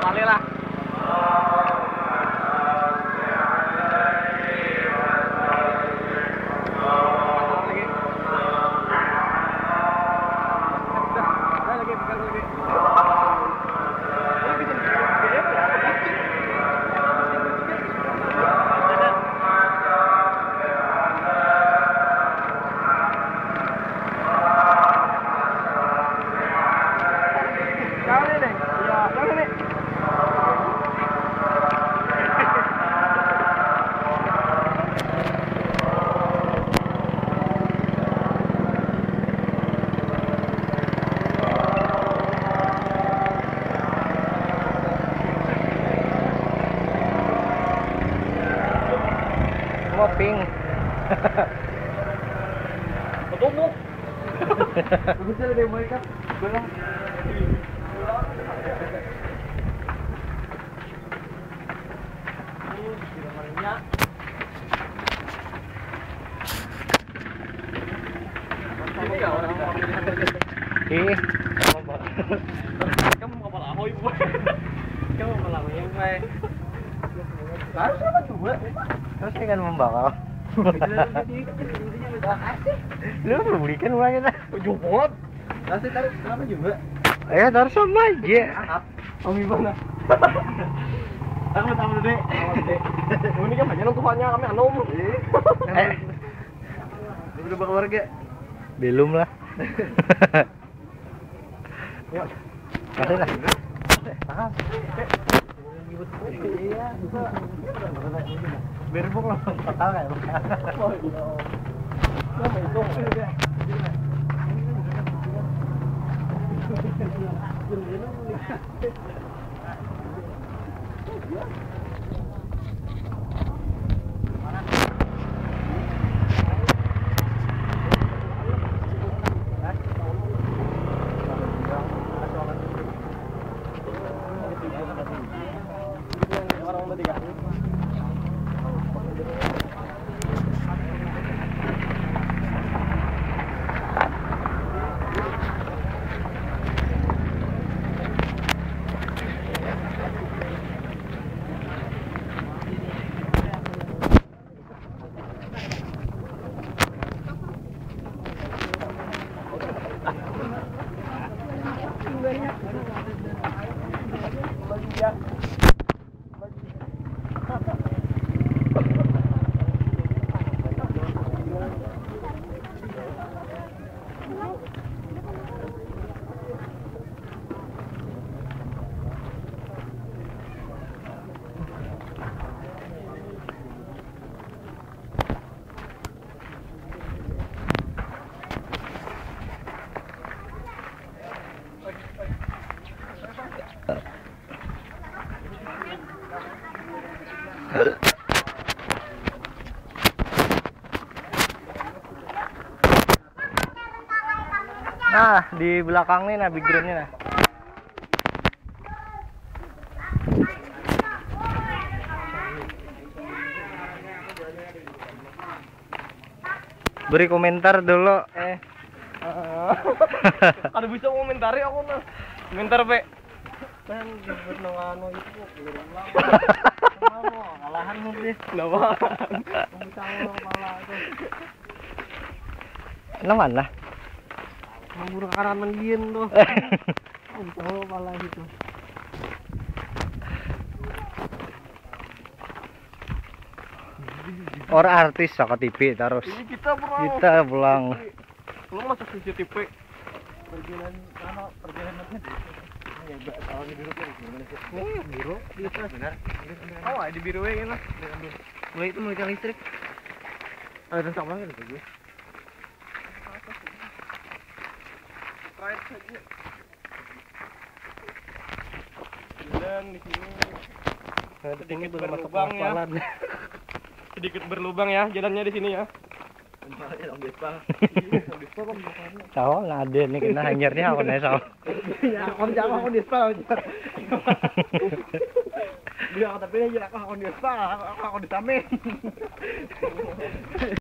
kali lah. Ping. Ketemu. Bisa ada mereka. Belang. Kamu mau kepala ahoy, Bu. Kamu kepala yang baik. Harus apa coba? Terus kan membakar. Lu belikan uangnya dah. Jopot. Nanti tarik kenapa juga? Ya taruh sama aja. Om gimana? Aku tahu deh. Ini kan banyak tuhannya kami anom. Udah bakal warga. Belum lah. Yuk. Kasih lah. Tahan. Iya, bisa. Berbong lah, total kayak bukan. Oh iya. Apa itu? Nah, di belakang nih, nah, backgroundnya nah. Beri komentar dulu. Ada bisa komentari aku nah. Komentar pe. Kan disebut nang anu itu belum lama. Mau kalahan mungkin. Kenapa? Bisa ngomong kalah itu. Mana? Memburu karan mendien tuh. Bisa ngomong kalah gitu. Orang artis saka TV terus. Ini kita pulang. Kita pulang. Lu masuk CCTV. Perjalanan perjalanannya. Ini ya, kalau di biru kan gimana sih? Nih, biru. Bisa benar. Oh, di biru ya kan. Mulai itu mulai listrik. Ada tentang apa gitu gue? Right saja. Dan di sini sedikit berlubang ya. Sedikit berlubang ya jalannya di sini ya. Tahu nggak ada nih kena hanyarnya aku nih tahu. Ya, aku jangan aku dispel. Dia tapi aja aku dispel, aku disamin.